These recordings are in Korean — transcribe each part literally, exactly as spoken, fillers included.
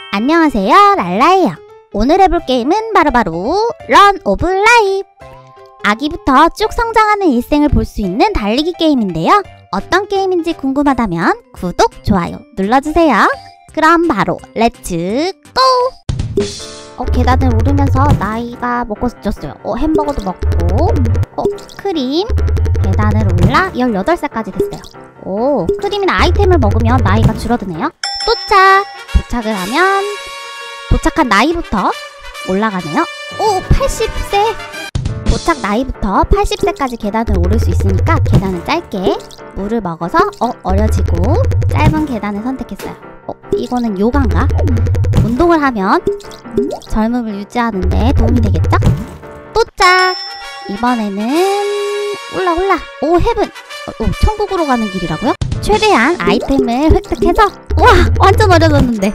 안녕하세요, 랄라예요. 오늘 해볼 게임은 바로바로 런 오브 라이프. 아기부터 쭉 성장하는 일생을 볼 수 있는 달리기 게임인데요. 어떤 게임인지 궁금하다면 구독, 좋아요 눌러주세요. 그럼 바로 렛츠 고! 어, 계단을 오르면서 나이가 먹고 쪘어요. 어, 햄버거도 먹고, 어, 크림. 계단을 올라 열여덟 살까지 됐어요. 오, 크림이나 아이템을 먹으면 나이가 줄어드네요. 도착! 도착을 하면 도착한 나이부터 올라가네요. 오, 팔십 세! 도착 나이부터 팔십 세까지 계단을 오를 수 있으니까 계단은 짧게, 물을 먹어서 어, 어려지고 짧은 계단을 선택했어요. 어, 이거는 요가인가? 운동을 하면 젊음을 유지하는데 도움이 되겠죠? 도착! 이번에는 올라 올라! 오, 헤븐! 어, 오, 천국으로 가는 길이라고요? 최대한 아이템을 획득해서, 우와! 완전 어려졌는데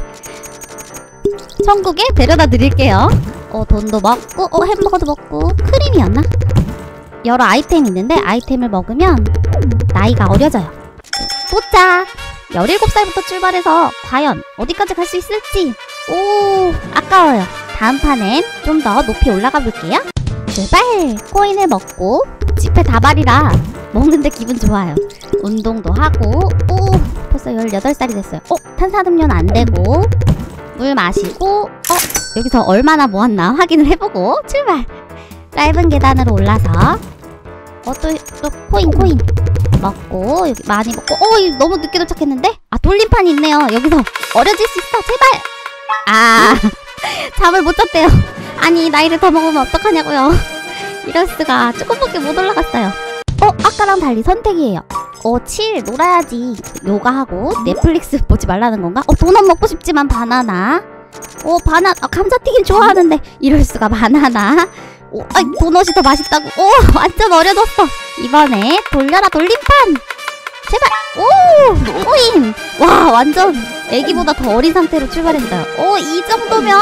천국에 데려다 드릴게요. 어, 돈도 먹고, 어, 햄버거도 먹고, 크림이었나? 여러 아이템이 있는데 아이템을 먹으면 나이가 어려져요. 도착! 열일곱 살부터 출발해서 과연 어디까지 갈 수 있을지. 오, 아까워요. 다음 판엔 좀 더 높이 올라가 볼게요. 출발! 코인을 먹고 지폐 다발이라 먹는데 기분 좋아요. 운동도 하고. 오, 벌써 열여덟 살이 됐어요. 어, 탄산음료는 안 되고, 물 마시고, 어, 여기서 얼마나 모았나 확인을 해보고 출발! 짧은 계단으로 올라서 어, 또, 또 코인 코인 먹고, 여기 많이 먹고. 어, 이거 너무 늦게 도착했는데? 아, 돌림판이 있네요. 여기서 어려질 수 있어, 제발! 아, 잠을 못 잤대요. 아니, 나이를 더 먹으면 어떡하냐고요. 이럴 수가. 조금밖에 못 올라갔어요. 어, 아까랑 달리 선택이에요. 어, 칠, 놀아야지. 요가하고 넷플릭스 보지 말라는 건가? 어, 도넛 먹고 싶지만 바나나. 어, 바나, 아, 감자튀김 좋아하는데 이럴 수가. 바나나. 오, 아이, 도넛이 더 맛있다고. 오, 완전 어려졌어. 이번에 돌려라 돌림판. 제발. 오, 코인. 와, 완전 애기보다 더 어린 상태로 출발했어요. 오, 이 정도면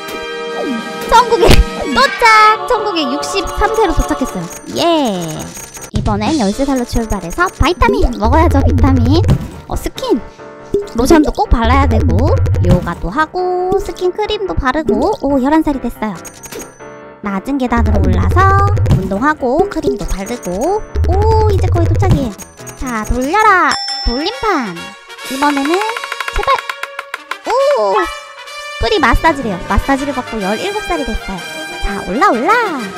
천국에 도착. 천국에 육십삼 세로 도착했어요. 예. 이번엔 열세 살로 출발해서 바이타민 먹어야죠. 비타민. 어, 스킨 로션도 꼭 발라야 되고, 요가도 하고, 스킨 크림도 바르고. 오, 열한 살이 됐어요. 낮은 계단으로 올라서 운동하고 크림도 바르고. 오, 이제 거의 도착이에요. 자, 돌려라 돌림판. 이번에는 제발. 오, 뿌리 마사지래요. 마사지를 받고 열일곱 살이 됐어요. 자, 올라 올라.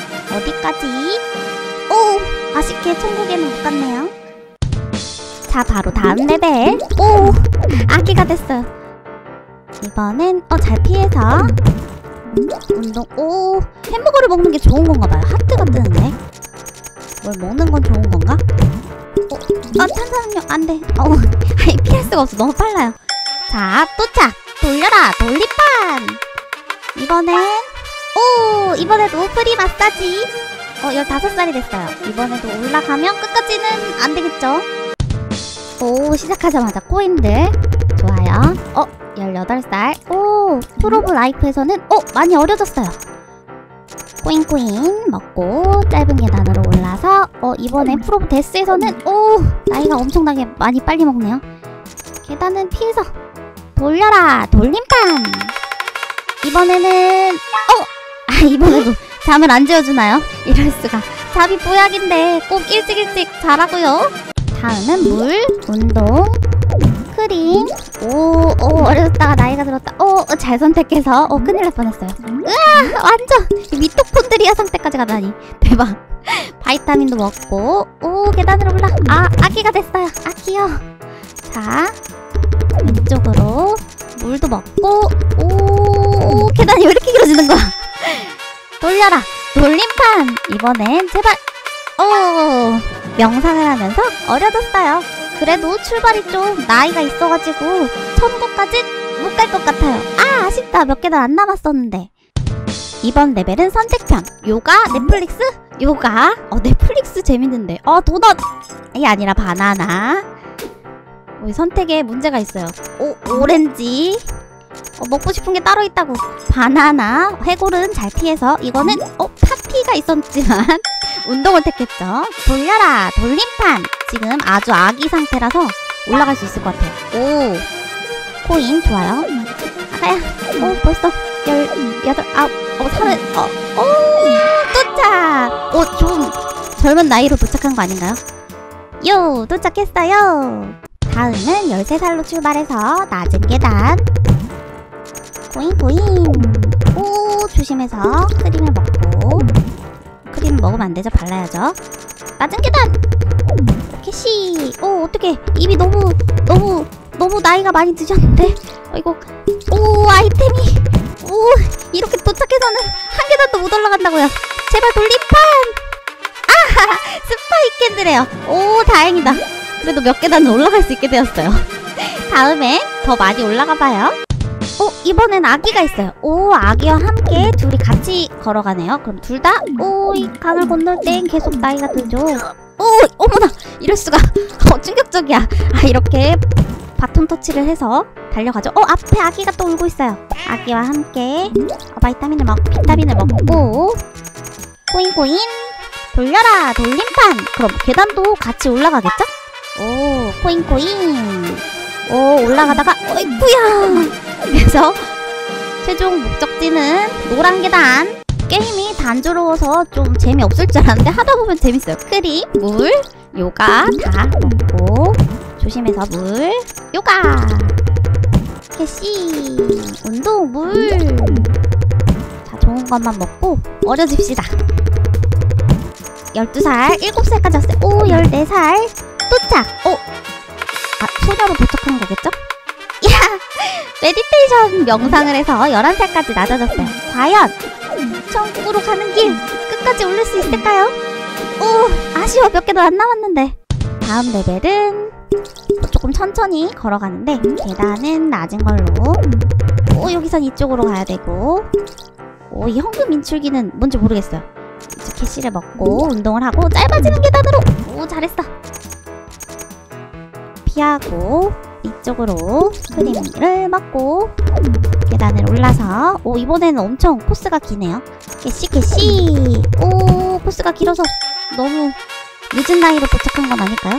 어디까지? 오, 아쉽게 천국에는 못 갔네요. 자, 바로 다음 레벨. 오, 아기가 됐어요. 이번엔 어, 잘 피해서 운동. 오, 햄버거를 먹는 게 좋은 건가 봐요. 하트가 뜨는데 뭘 먹는 건 좋은 건가? 어, 아, 탄산음료 안 돼. 어, 아니, 피할 수가 없어. 너무 빨라요. 자, 도착! 돌려라 돌림판! 이번엔 오, 이번에도 프리 마사지. 어, 열다섯 살이 됐어요. 이번에도 올라가면 끝까지는 안 되겠죠? 오, 시작하자마자 코인들. 좋아요. 어, 열여덟 살. 오, 프로브 라이프에서는 어, 많이 어려졌어요. 코인 코인 먹고 짧은 계단으로 올라서 어, 이번에 프로브 데스에서는 오, 나이가 엄청나게 많이 빨리 먹네요. 계단은 피해서 돌려라 돌림판. 이번에는 어, 아, 이번에도 잠을 안 재워주나요? 이럴 수가. 잠이 보약인데 꼭 일찍 일찍 자라고요. 다음은 물, 운동, 크림. 오, 오, 어려졌다가 나이가 들었다. 오, 잘 선택해서 어, 큰일 날 뻔했어요. 으아, 완전 미토콘드리아 상태까지 가다니 대박. 바이타민도 먹고. 오, 계단으로 올라. 아, 아기가 됐어요. 아, 귀여워. 자, 왼쪽으로 물도 먹고. 오, 계단이 왜 이렇게 길어지는 거야? 돌려라 돌림판. 이번엔 제발. 오, 명상을 하면서 어려졌어요. 그래도 출발이 좀 나이가 있어가지고 천국까지 못 갈 것 같아요. 아, 아쉽다. 몇 계단 안 남았었는데. 이번 레벨은 선택편. 요가, 넷플릭스, 요가. 어, 넷플릭스 재밌는데. 어, 도넛 이 아니라 바나나. 어, 선택에 문제가 있어요. 오, 오렌지. 어, 먹고 싶은 게 따로 있다고. 바나나. 해골은 잘 피해서. 이거는 어, 파티가 있었지만 운동을 택했죠. 돌려라 돌림판. 지금 아주 아기 상태라서 올라갈 수 있을 것 같아요. 오, 코인 좋아요. 아가야 오 벌써 열 여덟 아홉 어 서른 어오 도착. 오좀 젊은 나이로 도착한 거 아닌가요? 요 도착했어요. 다음은 열세 살로 출발해서 낮은 계단 고잉 고잉. 오 조심해서 크림을 먹고 크림 먹으면 안 되죠. 발라야죠. 낮은 계단 캐시. 오 어떡해 입이 너무 너무 너무 나이가 많이 드셨는데. 어이구. 오 아이템이 오 이렇게 도착해서는 한 계단도 못 올라간다고요. 제발 돌림판. 아하 스파이 캔들이에요. 오 다행이다. 그래도 몇 계단은 올라갈 수 있게 되었어요. 다음에 더 많이 올라가봐요. 오 이번엔 아기가 있어요. 오 아기와 함께 둘이 같이 걸어가네요. 그럼 둘 다 오 이 강을 건널 땐 계속 나이가 들죠. 오 어머나 이럴수가. 어 충격적이야. 아 이렇게 바톤 터치를 해서 달려가죠. 어 앞에 아기가 또 울고 있어요. 아기와 함께 어, 바이타민을 먹 비타민을 먹고 코인 코인 돌려라 돌림판. 그럼 계단도 같이 올라가겠죠? 오 코인 코인. 오 올라가다가 어이구야. 그래서 최종 목적지는 노란 계단. 게임이 단조로워서 좀 재미없을 줄 알았는데 하다보면 재밌어요. 크림, 물, 요가 다 먹고 조심해서 물, 요가 캐시, 운동, 물. 자 좋은 것만 먹고 어려집시다. 열두 살, 일곱 살까지 왔어요. 오 열네 살 도착. 오 아, 소녀로 도착한 거겠죠? 야 메디테이션 명상을 해서 열한 살까지 낮아졌어요. 과연 천국으로 가는 길 끝까지 올릴 수 있을까요? 오 아쉬워. 몇 개도 안 남았는데. 다음 레벨은 조금 천천히 걸어가는데 계단은 낮은 걸로. 오 여기선 이쪽으로 가야 되고. 오 이 현금 인출기는 뭔지 모르겠어요. 이제 캐시를 먹고 운동을 하고 짧아지는 계단으로. 오 잘했어. 피하고 이쪽으로 크림을 먹고 계단을 올라서. 오 이번에는 엄청 코스가 기네요. 캐시 캐시. 오 코스가 길어서 너무 늦은 나이로 도착한 건 아닐까요?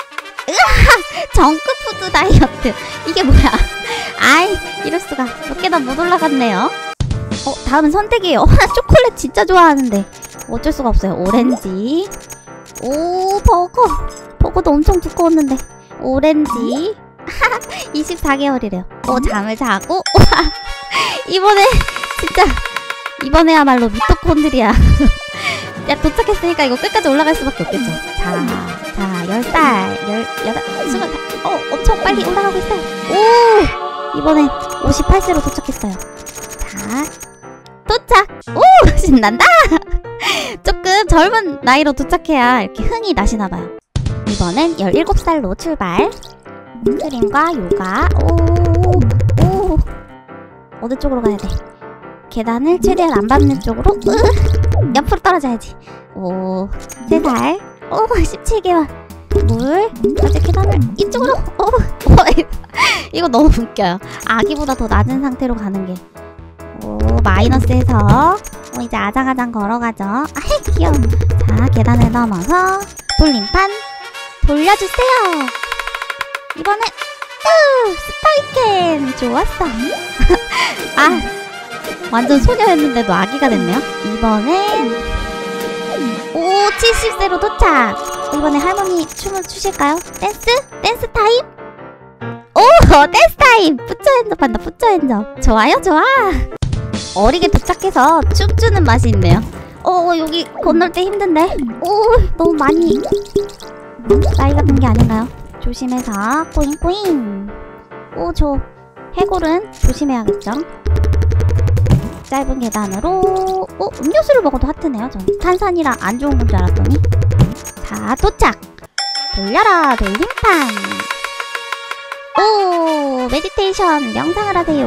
으아 정크푸드 다이어트 이게 뭐야. 아이 이럴수가. 몇 계단 못 올라갔네요. 어 다음은 선택이에요. 초콜릿 진짜 좋아하는데 어쩔 수가 없어요. 오렌지. 오 버거. 버거도 엄청 두꺼웠는데 오렌지. 이십사 개월이래요. 오 잠을 자고. 이번에 진짜 이번에야말로 미토콘드리아. 야 도착했으니까 이거 끝까지 올라갈 수밖에 없겠죠. 자, 자 열 살, 열 여덟, 스물 살. 어 엄청 빨리 올라가고 있어요. 오 이번엔 오십팔 세로 도착했어요. 자 도착. 오 신난다. 조금 젊은 나이로 도착해야 이렇게 흥이 나시나봐요. 이번엔 열일곱 살로 출발. 크림과 요가. 오, 오. 어느 쪽으로 가야 돼? 계단을 최대한 안 밟는 쪽으로. 으, 옆으로 떨어져야지. 오, 세 살. 오, 십칠 개월. 물. 이제 계단을 이쪽으로. 오, 오, 이거 너무 웃겨요. 아기보다 더 낮은 상태로 가는 게. 오, 마이너스에서. 오, 이제 아장아장 걸어가죠. 아, 귀여워. 자, 계단을 넘어서 돌림판 돌려주세요. 이번엔 으 스파이캔 좋았어. 아 완전 소녀였는데도 아기가 됐네요. 이번엔 오 칠십 세로 도착. 이번에 할머니 춤을 추실까요? 댄스? 댄스 타임? 오 댄스 타임. 푸처핸접 한다. 푸처핸접. 좋아요 좋아. 어리게 도착해서 춤추는 맛이 있네요. 오 여기 건널 때 힘든데. 오 너무 많이 나이가 든 게 아닌가요? 조심해서 꼬잉꼬잉. 오 저 해골은 조심해야겠죠. 짧은 계단으로. 오 음료수를 먹어도 하트네요. 전 탄산이라 안 좋은 건 줄 알았더니. 자 도착. 돌려라 돌림판. 오 메디테이션 명상을 하세요.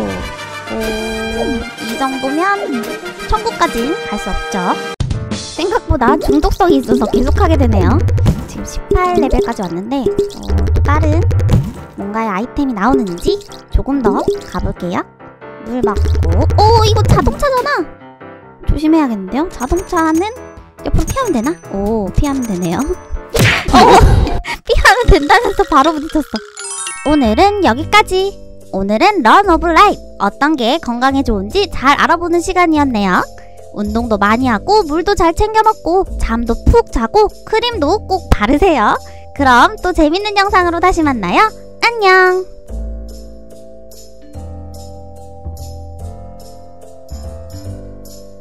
오 이 정도면 천국까진 갈 수 없죠. 생각보다 중독성이 있어서 계속하게 되네요. 지금 십팔 레벨까지 왔는데 어, 또 다른 뭔가의 아이템이 나오는지 조금 더 가볼게요. 물 맞고. 오 이거 자동차잖아. 조심해야겠는데요. 자동차는 옆으로 피하면 되나? 오 피하면 되네요. 어, 피하면 된다면서 바로 부딪혔어. 오늘은 여기까지. 오늘은 런 오브 라이프, 어떤 게 건강에 좋은지 잘 알아보는 시간이었네요. 운동도 많이 하고 물도 잘 챙겨 먹고 잠도 푹 자고 크림도 꼭 바르세요. 그럼 또 재밌는 영상으로 다시 만나요. 안녕.